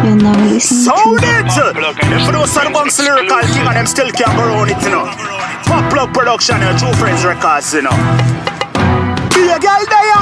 You're now listening Sound to it! Them for those are bounce lyrical king and them still can't go around it, you know. Pop Plug Production, your True Friends Records, you know. Be a girl there.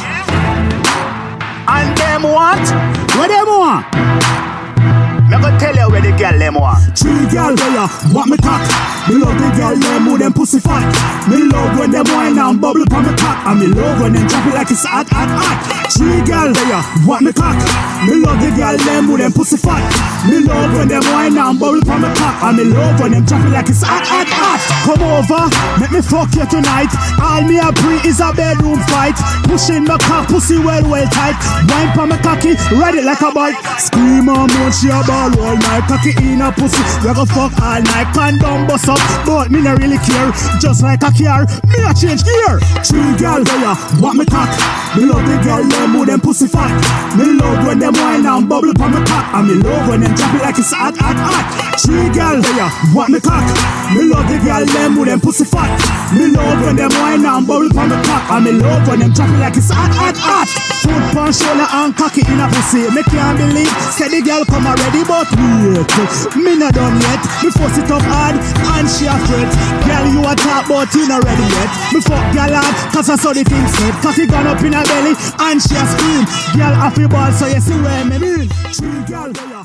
And them what? What them want? Me go tell you where the girl them want. Three girl there, want me cock. Me love the girl them with them pussy fat. Me love when them wine and bubble pon me cock. And me love when them drop it like it's hot, hot, hot. Three girl there, want me cock. Me love the girl them with them pussy fat. Me love when them wine and bubble pon me cock. And me love when them drop it like it's hot, hot, hot. Come over, make me fuck you tonight. All me a pre is a bedroom fight. Pushing my cock, pussy well tight. Wine pon me cocky, ride it like a bike. Scream and moan, she a ball all night. Cocky in a pussy, we go fuck all night. Condom bust up, but me not really care. Just like a car, me a change gear. Three girl there, want me cock. Me love the girl them with them pussy fat. Me love when them wine and bubble pon me cock. And me love when them drop it like it's hot, hot, hot. Three girl there, want me cock. Me love the girl them with them pussy fat. Me love when them wine and bubble pon me cock. And me love when them drop it like it's hot, hot, hot. Foot pon shoulder and cocky in a pussy. Me can't believe, say the girl come already, but wait, me not done yet. Me force it up hard and she afraid. Girl, you a talk but you not ready yet. Me fuck girl hard, cause I saw the thing said. Cocky gone up in her belly and she a scream. Girl off your ball, so you see where me mean. Three girl.